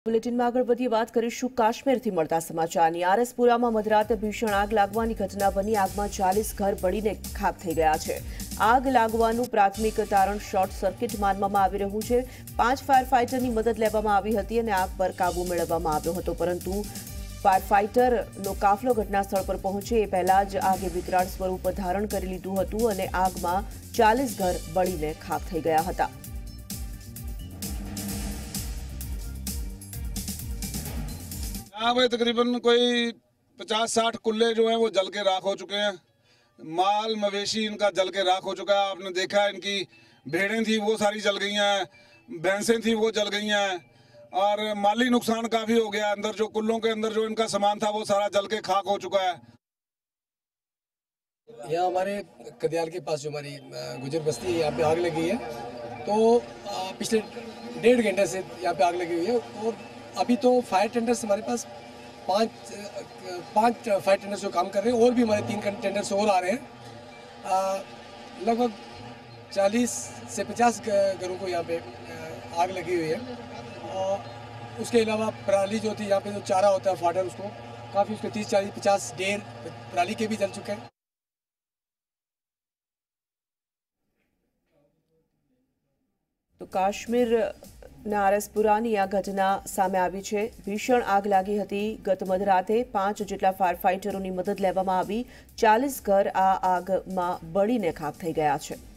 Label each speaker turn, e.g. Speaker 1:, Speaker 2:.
Speaker 1: બુલેટિનમાં આગળ વધીએ વાત કરીશું કાશ્મીરથી મળતા સમાચારની। RS પુરામાં મધરાતે ભીષણ આગ લાગવાની ઘટના બની। આગમાં 40 ઘર બળીને ખાખ થઈ ગયા છે। આગ લાગવાનું પ્રાથમિક તારણ શોર્ટ સર્કિટ માનવામાં આવી રહ્યું છે। 5 ફાયર ફાઇટરની મદદ લેવામાં આવી હતી અને આગ પર કાબુ મેળવવામાં આવ્યો હતો, પરંતુ ફાયર ફાઇટરનો કાફલો ઘટનાસ્થળ પર પહોંચે એ પહેલા જ આગે વિકરાળ સ્વરૂપ ધારણ કરી લીધું હતું અને આગમાં 40 ઘર બળીને ખાખ થઈ ગયા હતા।
Speaker 2: यहाँ पे तकरीबन कोई 50-60 कुल्ले जो हैं वो जल के राख हो चुके हैं। माल मवेशी इनका जल के राख हो चुका है। आपने देखा इनकी भेड़ें थी वो सारी जल गई हैं, भैंसें थी वो जल गई हैं और माली नुकसान काफ़ी हो गया। अंदर जो कुल्लों के अंदर जो इनका सामान था वो सारा जल के खाक हो चुका है।
Speaker 3: यहाँ हमारे कदियाल के पास जो हमारी गुजर बस्ती है, यहाँ पे आग लगी है। तो पिछले 1.5 घंटे से यहाँ पे आग लगी हुई है और अभी तो फायर टेंडर्स हमारे पास पाँच फायर टेंडर्स जो काम कर रहे हैं और भी हमारे 3 टेंडर्स और आ रहे हैं। लगभग 40 से 50 घरों को यहाँ पे आग लगी हुई है। और उसके अलावा पराली जो थी, यहाँ पे जो चारा होता है फाडर, उसको काफ़ी उसके 30-40-50 ढेर पराली के भी जल चुके हैं।
Speaker 1: तो काश्मीर RS પુરાની આ ઘટના સામે આવી છે। ભીષણ આગ લાગી હતી ગત મધરાતે। 5 જેટલા ફાયર ફાઇટરોની મદદ લેવામાં આવી। 40 ઘર આ આગમાં બળીને ખાખ થઈ ગયા છે।